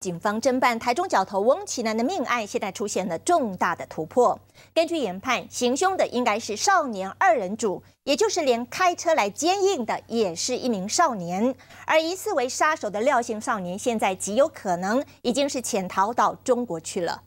警方侦办台中角头翁奇男的命案，现在出现了重大的突破。根据研判，行凶的应该是少年二人组，也就是连开车来接应的也是一名少年。而疑似为杀手的廖姓少年，现在极有可能已经是潜逃到中国去了。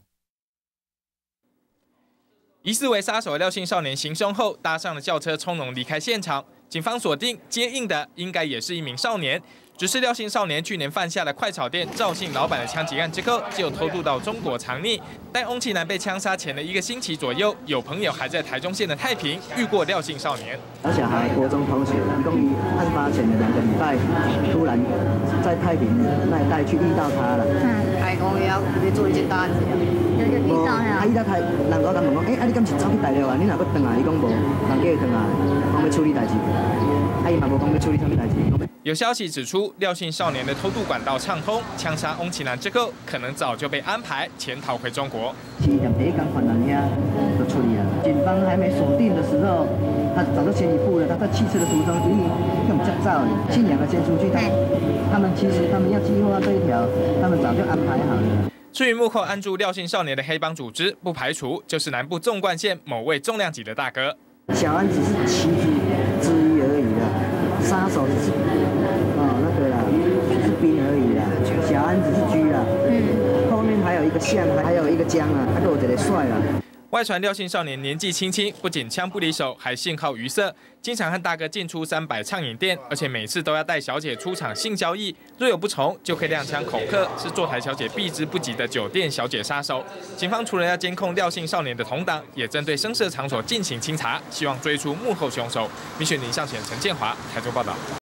疑似为杀手的廖姓少年行凶后，搭上了轿车从容离开现场。警方锁定接应的应该也是一名少年。 只是廖姓少年去年犯下了快炒店赵姓老板的枪击案之后，就偷渡到中国藏匿。但翁奇男被枪杀前的1个星期左右，有朋友还在台中县的太平遇过廖姓少年。 我小孩国中同学，共案发前的2个礼拜，突然在太平那一带去遇到他了。 还讲要做一件大案子，就遇到他。 遇到他，人我甲问讲，你敢是走去大陆啊？你哪个回来？伊讲无，人叫伊回来，讲要处理代志。伊嘛无讲要处理什么代志。 有消息指出，廖姓少年的偷渡管道畅通，枪杀翁奇男之后，可能早就被安排潜逃回中国。 第一天犯人遐就处理了，警方还没锁定的时候，他早就先一步了。他在汽车的途中已经用驾照，信两个先出去，他们要计划这一条，他们早就安排好了。 至于幕后按住廖姓少年的黑帮组织，不排除就是南部纵贯线某位重量级的大哥。 小安只是棋子之一而已啦，杀手只是那个啦，只是兵而已啦，小安只是狙啦。后面还有一个象，还有一个江啊，还有一个帅啦。 外传廖姓少年年纪轻轻，不仅枪不离手，还信号于色，经常和大哥进出300畅饮店，而且每次都要带小姐出场性交易，若有不从，就可以亮枪恐吓，是坐台小姐避之不及的酒店小姐杀手。警方除了要监控廖姓少年的同党，也针对声色场所进行清查，希望追出幕后凶手。民选林向前、陈建华，台中报道。